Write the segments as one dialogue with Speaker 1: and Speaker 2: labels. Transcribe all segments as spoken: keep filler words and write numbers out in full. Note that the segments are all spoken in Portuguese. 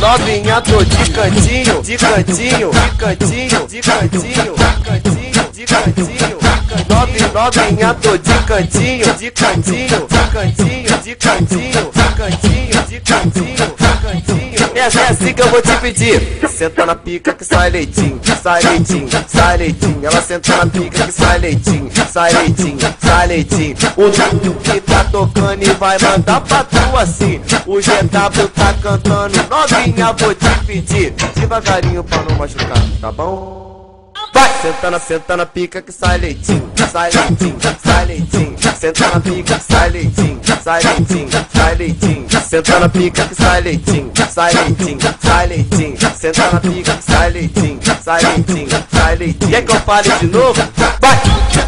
Speaker 1: novinha, tô de cantinho, de cantinho, de cantinho, de cantinho, de cantinho, de cantinho. Novinha, novinha, tô de cantinho, de cantinho, de cantinho, de cantinho, de cantinho, de cantinho, de cantinho. Essa é assim que eu vou te pedir. Senta na pica que sai leitinho, sai leitinho, sai leitinho. Ela senta na pica que sai leitinho, sai leitinho, sai leitinho. O Dudu que tá tocando e vai mandar pra tu assim. O G W tá cantando, novinha, vou te pedir. Devagarinho pra não machucar, tá bom? Vai! Senta na, senta na pica que sai leitinho, sai leitinho, sai leitinho. Senta na pica que sai leitinho, sai leitinho, sai leitinho. Senta na pica que sai leitinho, sai leitinho, sai leitinho. Senta na pica que sai leitinho, sai leitinho, sai leitinho. Quer que eu fale de novo? Vai!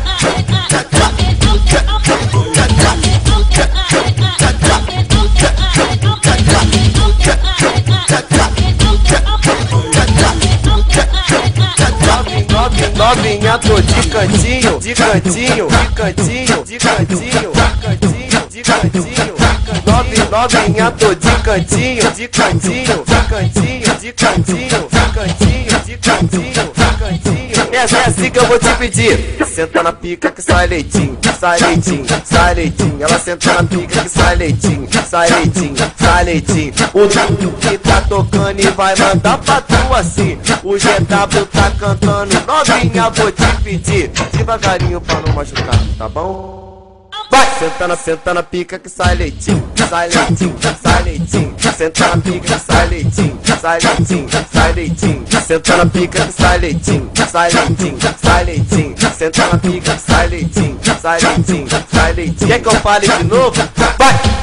Speaker 1: Novinha, tô de cantinho, de cantinho, de cantinho, de cantinho, de cantinho, de cantinho. Novinha, novinha, tô de cantinho, de cantinho, de cantinho, de cantinho, de cantinho, de cantinho, de cantinho. Essa é assim que eu vou te pedir. Senta na pica que sai leitinho, sai leitinho, sai leitinho. Ela senta na pica que sai leitinho, sai leitinho, sai leitinho. O Dudu que tá tocando e vai mandar pra tu assim. O G W tá cantando, novinha, vou te pedir. Devagarinho pra não machucar, tá bom? Vai! Senta na, senta na pica que sai leitinho, sai leitinho, sai leitinho. Senta na pica que sai leitinho, sai leitinho, sai leitinho. Senta na pica que sai leitinho, sai leitinho, sai leitinho. Senta na pica que sai leitinho, sai leitinho, sai leitinho. Quer que eu fale de novo? Vai!